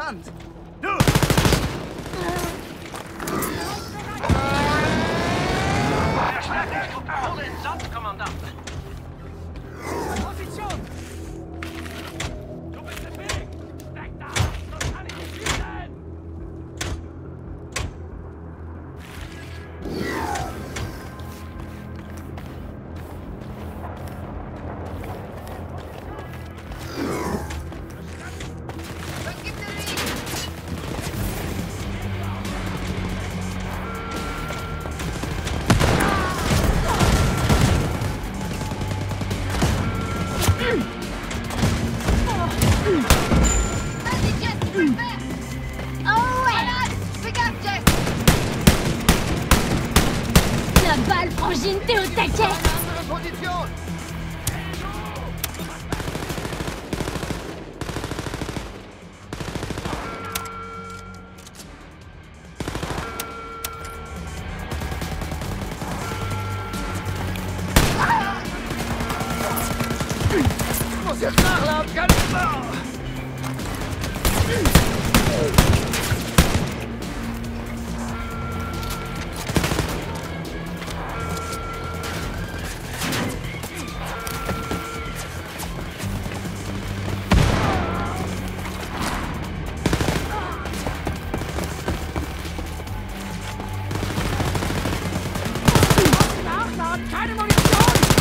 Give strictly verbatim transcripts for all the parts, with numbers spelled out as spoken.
Wand! Du! Verstärkungstruppe wurde entsandt, Kommandant. Position! Du bist im Weg! Weg da! Sonst kann ich nicht schießen! La balle, Frangine, t'es au taquet! Position! Muss jetzt nachladen, ganz klar! Nachladen, keine Munition!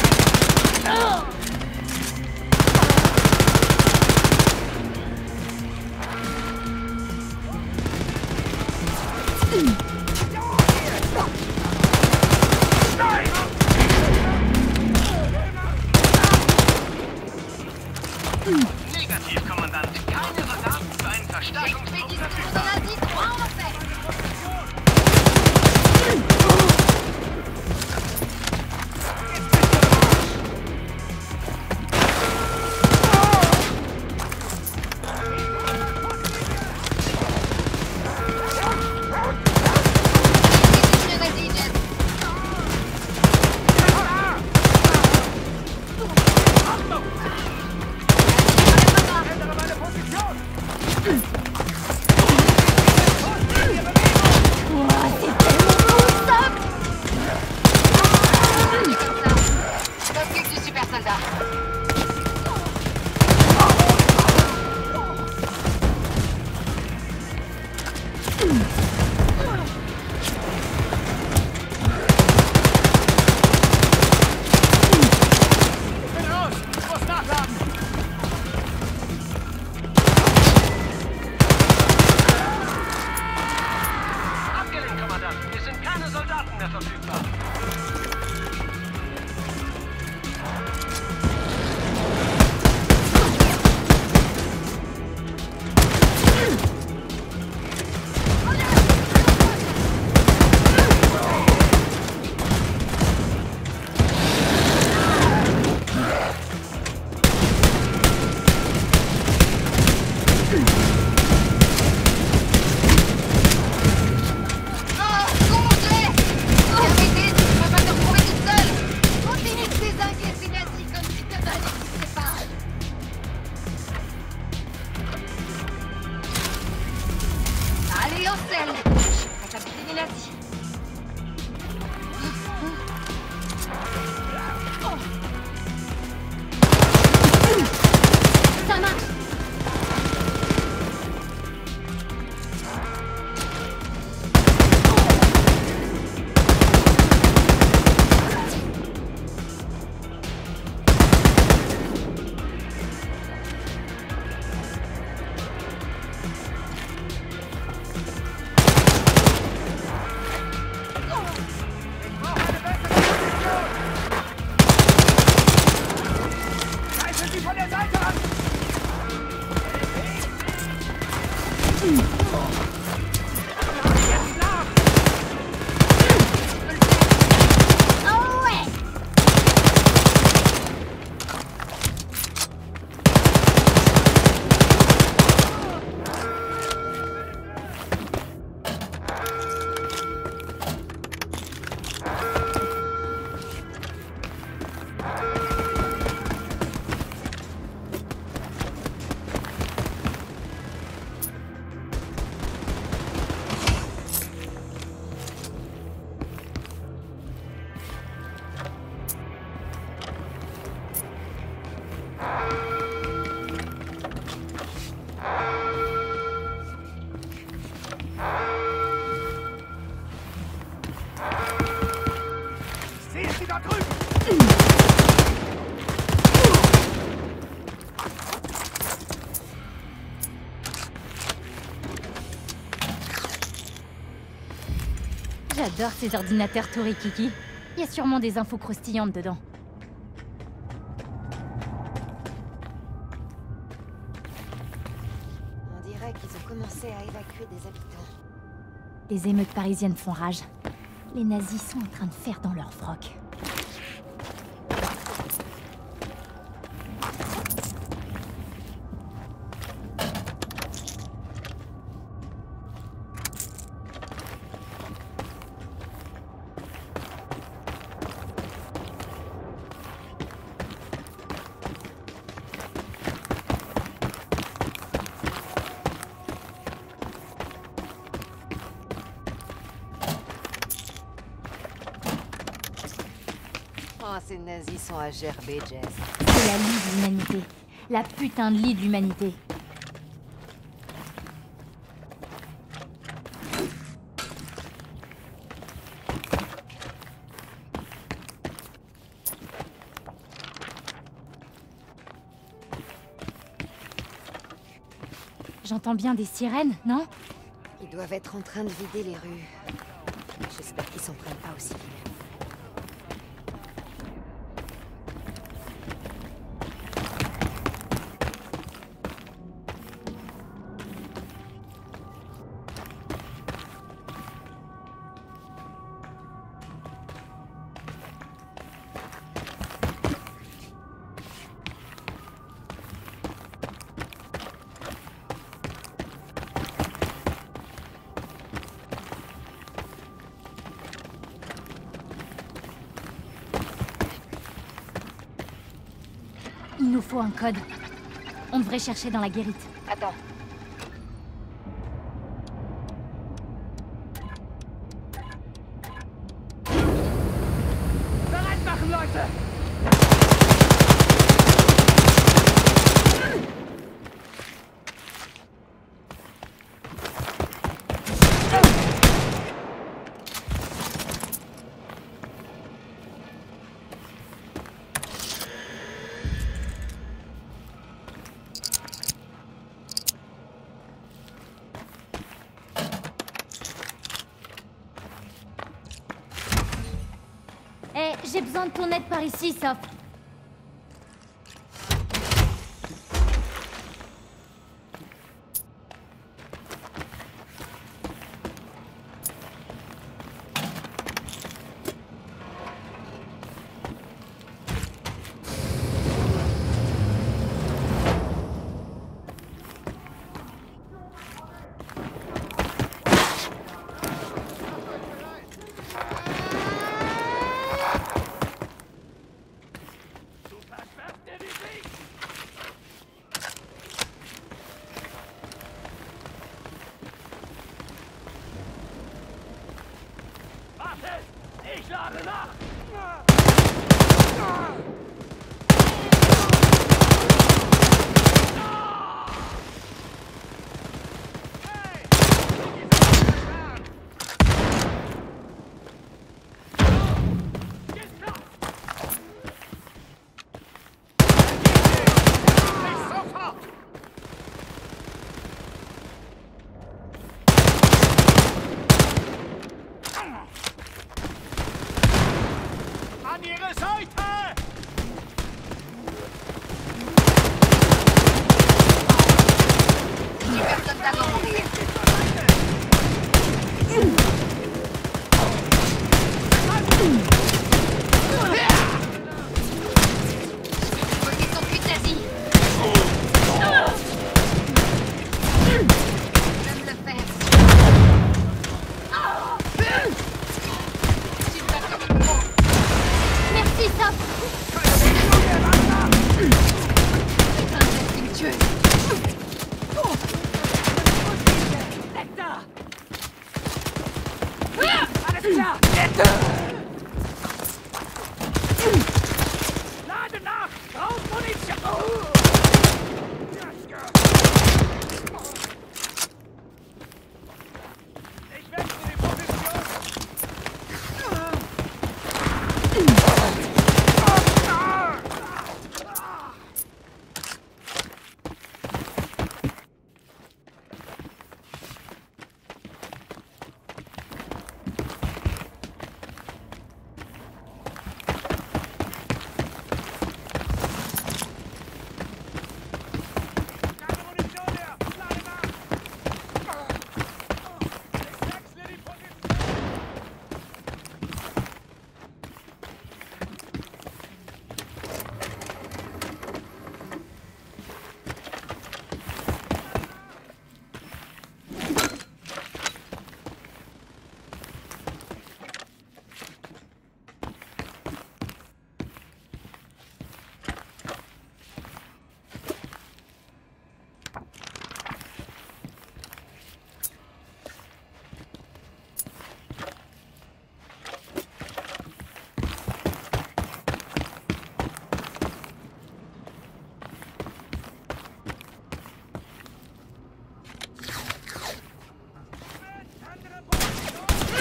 Negativ, Kommandant. Keine Soldaten für einen Verstärkungstrupp verfügbar. Das gibt die Supersoldat. Ich bin raus! Ich muss nachladen! Abgelehnt, Kommandant. Es sind keine Soldaten mehr verfügbar. Oh, gonflé! Oh, arrêtez, je peux pas te Da drüben! J'adore ces ordinateurs tout rikiki. Il y a sûrement des infos croustillantes dedans. On dirait qu'ils ont commencé à évacuer des habitants. Les émeutes parisiennes font rage. Les nazis sont en train de faire dans leur froc. Oh, ces nazis sont à gerber, Jess. C'est la lie de l'humanité. La putain de lie de l'humanité. J'entends bien des sirènes, non? Ils doivent être en train de vider les rues. J'espère qu'ils s'en prennent pas aussi vite. Il nous faut un code. On devrait chercher dans la guérite. Attends. Bereit machen, Leute! Eh, j'ai besoin de ton aide par ici, Soph. Ich lade nach! An ihre Seite! Les personnes d'avant mourir. Voyez ton cul de nazi. Je vais me le faire. Tu te bats comme une pro. Merci, Soph. C'est un geste qui me tue. Weg da! Alles klar! Lade nach! Raus Munition! Ich wechsle die Position!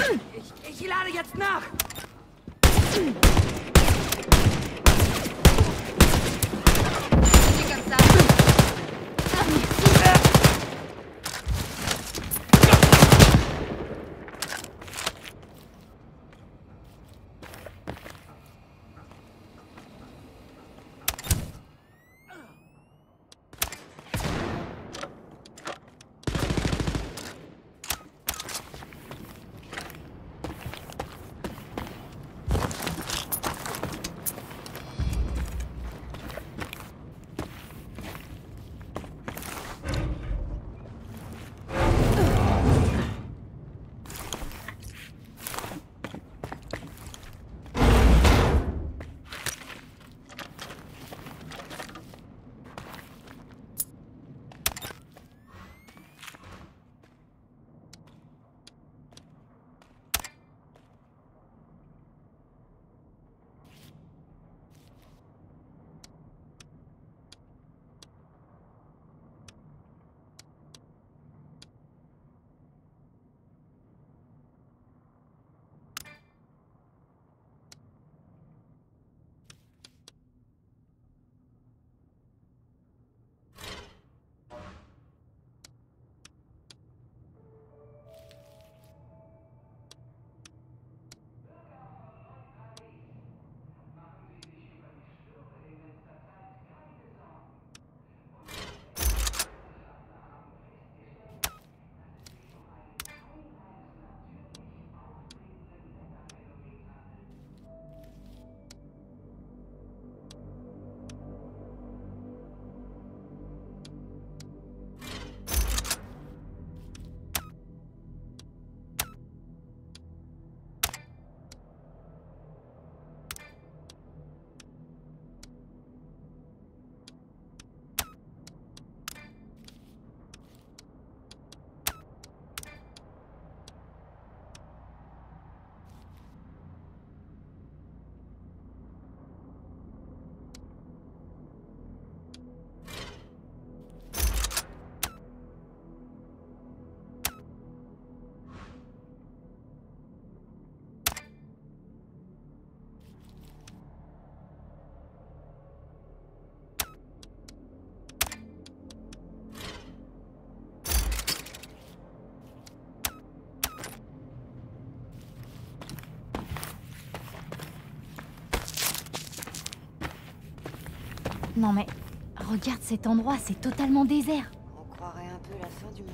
Ich, ich lade jetzt nach! C'est comme ça. Non mais, regarde cet endroit, c'est totalement désert. On croirait un peu la fin du monde.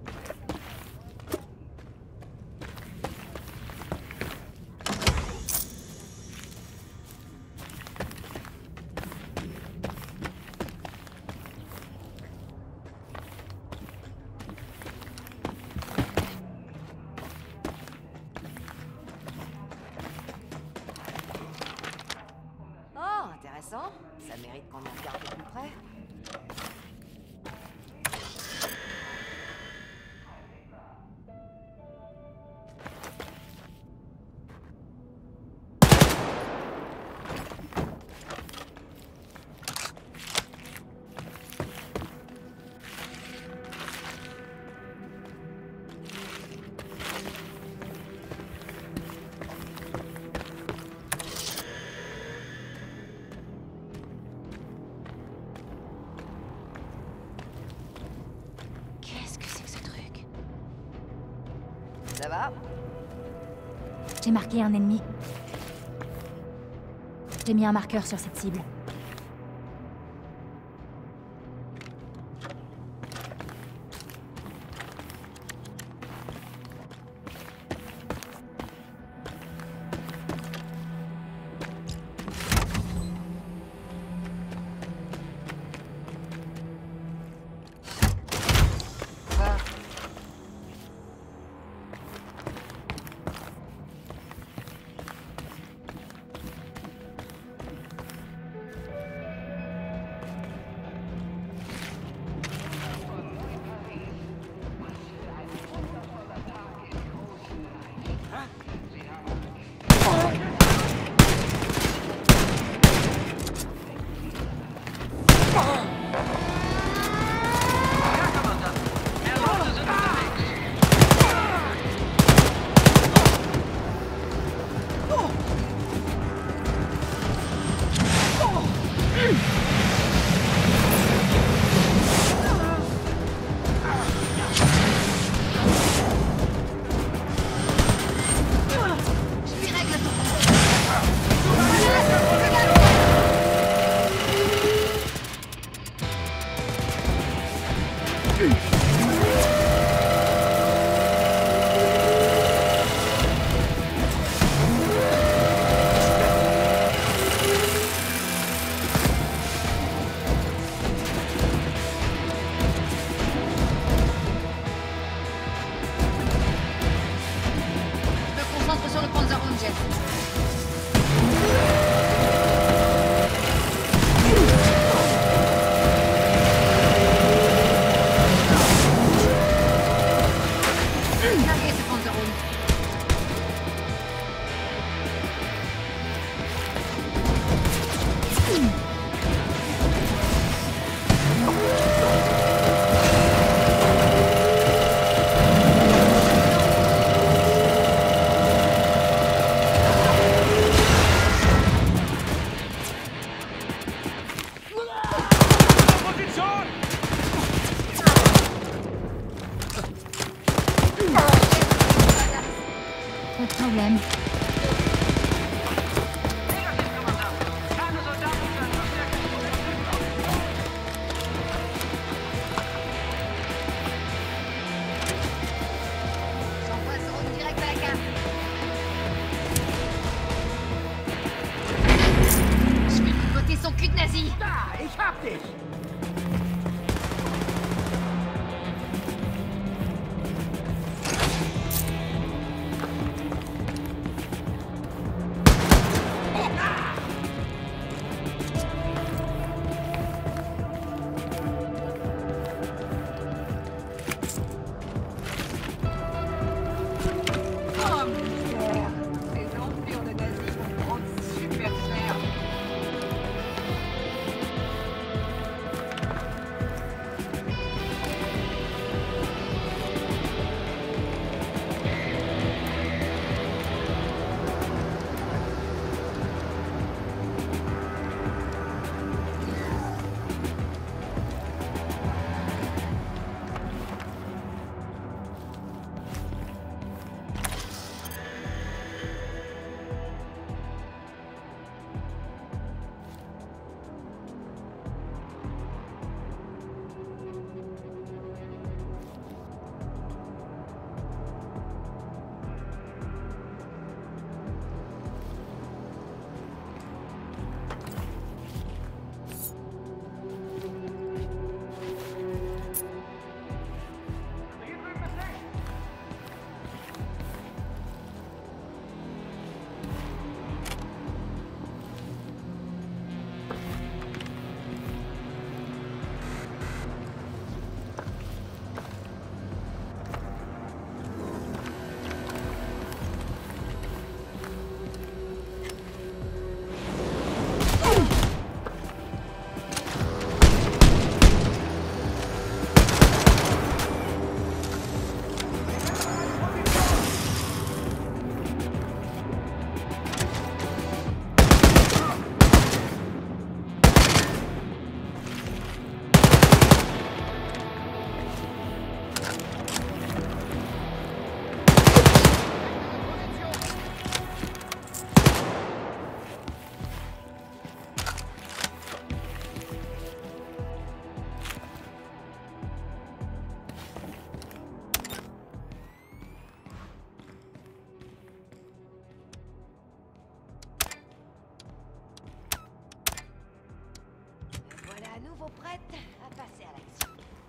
Oh, intéressant. Ça mérite qu'on en regarde de plus près. Ça va? J'ai marqué un ennemi. J'ai mis un marqueur sur cette cible. Concentre sur le Panzerhaubjet. Larguez ce Panzerhaubjet. Pas de problème. Negativ, Kommandant. Keine Soldaten für ein Verstärkungsmodell verfügbar. J'envoie ce drone direct à la carte. Je vais lui botter son cul de nazi. Da, ich hab dich! Oh misère. Ces empires de nazis vont me prendre super cher. Voilà à nouveau prête à passer à l'action.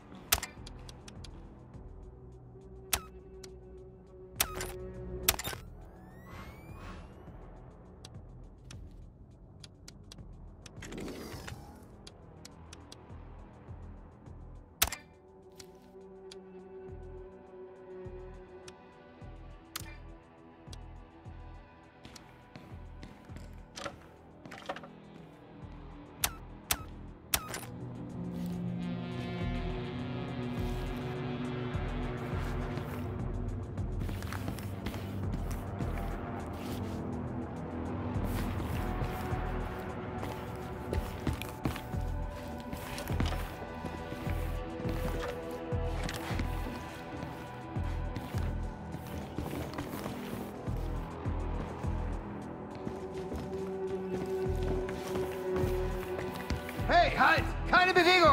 Hey, halt! Keine Bewegung!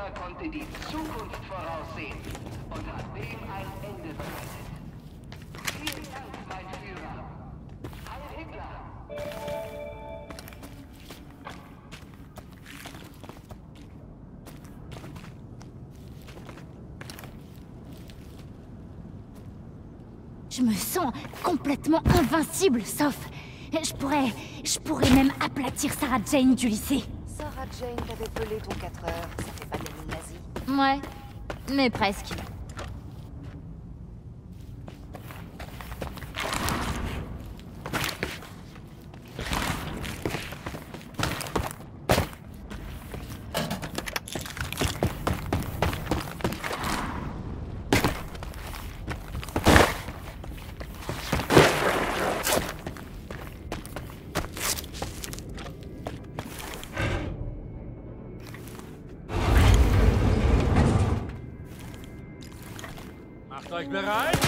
Roboter konnte die Zukunft voraussehen und hat dem ein Ende bereitet. Vielen Dank, mein Führer. Heil Hitler! Je me sens complètement invincible, sauf... Je pourrais... Je pourrais même aplatir Sarah Jane du lycée. Sarah Jane t'avait pelé ton quatre heures, ça fait pas de la nazie. Ouais, mais presque. Macht euch bereit?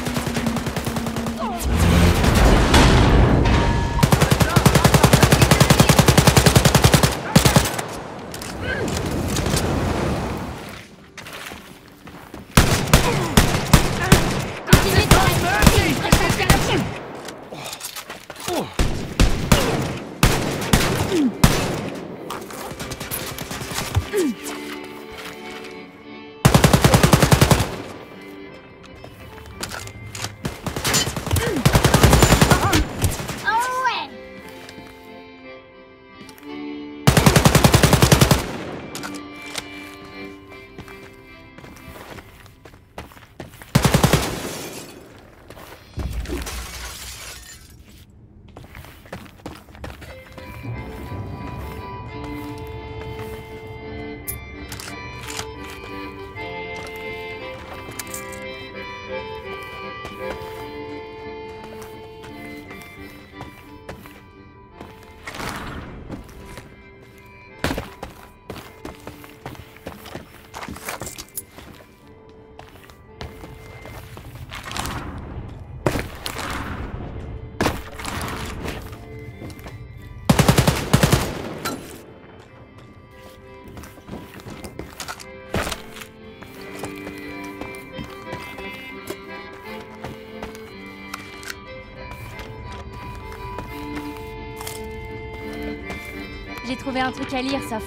J'ai trouvé un truc à lire, sauf...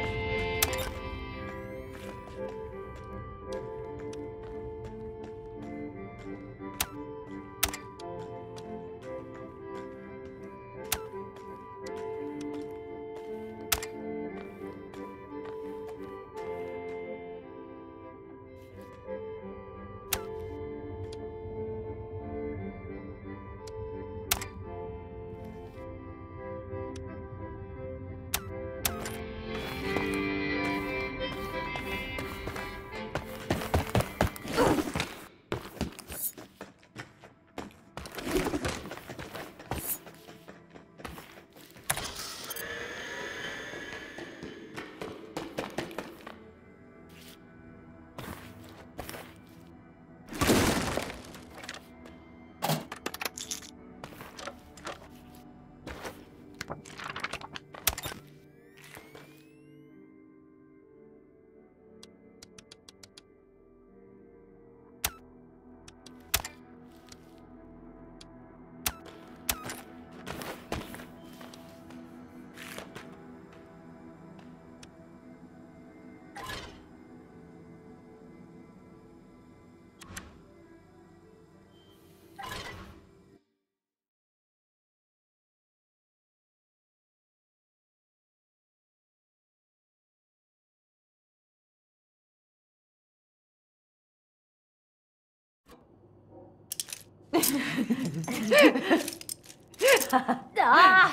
Ah!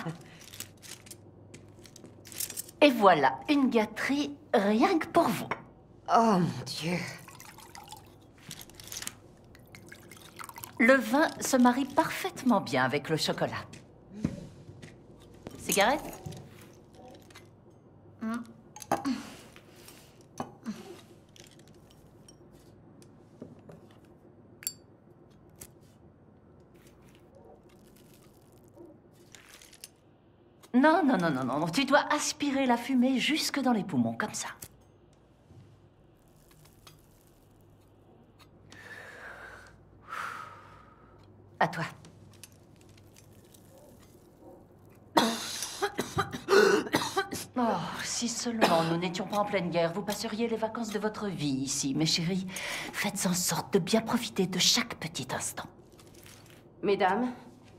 Et voilà, une gâterie rien que pour vous. Oh mon Dieu. Le vin se marie parfaitement bien avec le chocolat. Cigarette? Mm. Non, non, non, non, non, tu dois aspirer la fumée jusque dans les poumons, comme ça. À toi. Oh, si seulement nous n'étions pas en pleine guerre, vous passeriez les vacances de votre vie ici, mes chéris. Faites en sorte de bien profiter de chaque petit instant. Mesdames,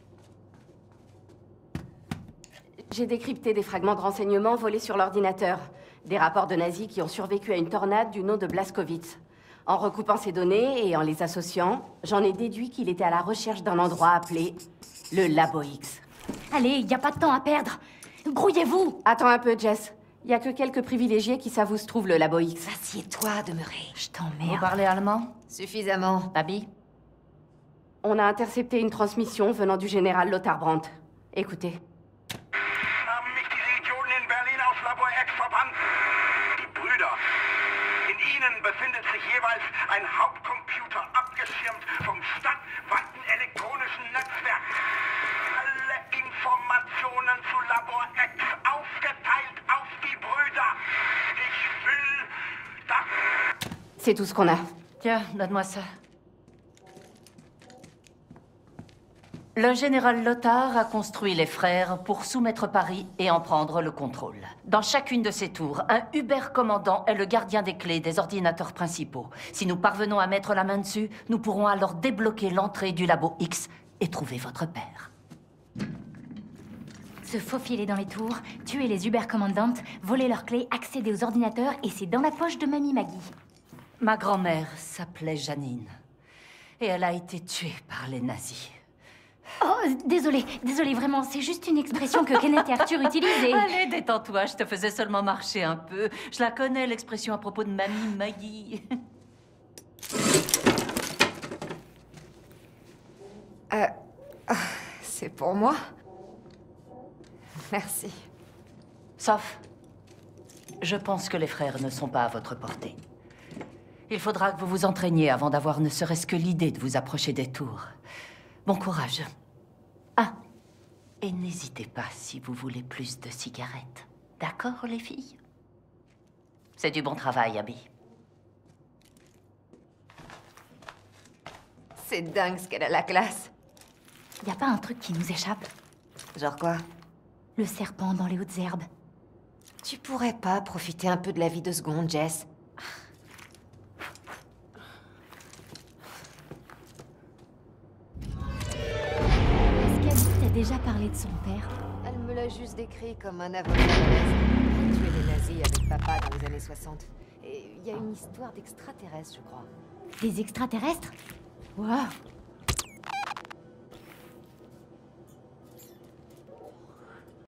j'ai décrypté des fragments de renseignements volés sur l'ordinateur. Des rapports de nazis qui ont survécu à une tornade du nom de Blaskowitz. En recoupant ces données et en les associant, j'en ai déduit qu'il était à la recherche d'un endroit appelé le Labo X. Allez, il n'y a pas de temps à perdre. Grouillez-vous. Attends un peu, Jess. Il y a que quelques privilégiés qui savent où se trouve le Labo X. Assieds-toi, demeurez. Je Vous t'emmerde. parlez allemand, Suffisamment. Abby? On a intercepté une transmission venant du général Lothar Brandt. Écoutez. Haben mich die Legionen in Berlin aus Labor X verbannt. Die Brüder. In ihnen befindet sich jeweils ein Hauptcomputer, abgeschirmt vom stadtweiten elektronischen Netzwerk. Alle Informationen zu Labor X aufgeteilt auf die Brüder. Ich will das... C'est tout ce qu'on a. Tiens, donne-moi ça. Le général Lothar a construit les frères pour soumettre Paris et en prendre le contrôle. Dans chacune de ces tours, un Uber-commandant est le gardien des clés des ordinateurs principaux. Si nous parvenons à mettre la main dessus, nous pourrons alors débloquer l'entrée du Labo X et trouver votre père. Se faufiler dans les tours, tuer les Uber-commandantes, voler leurs clés, accéder aux ordinateurs, et c'est dans la poche de Mamie Maggie. Ma grand-mère s'appelait Janine. Et elle a été tuée par les nazis. Oh, désolé, désolé, vraiment, c'est juste une expression que Kenneth et Arthur utilisent et... Allez, détends-toi, je te faisais seulement marcher un peu. Je la connais, l'expression à propos de Mamie Maggie. Euh... ah, c'est pour moi? Merci. Sauf, je pense que les frères ne sont pas à votre portée. Il faudra que vous vous entraîniez avant d'avoir ne serait-ce que l'idée de vous approcher des tours. Bon courage. Ah, et n'hésitez pas si vous voulez plus de cigarettes. D'accord, les filles? C'est du bon travail, Abby. C'est dingue ce qu'elle a la classe. Y a pas un truc qui nous échappe? Genre quoi? Le serpent dans les hautes herbes. Tu pourrais pas profiter un peu de la vie de seconde, Jess? Déjà parlé de son père. Elle me l'a juste décrit comme un avocat qui tuait les nazis avec papa dans les années soixante. Et il y a une histoire d'extraterrestres, je crois. Des extraterrestres? Waouh,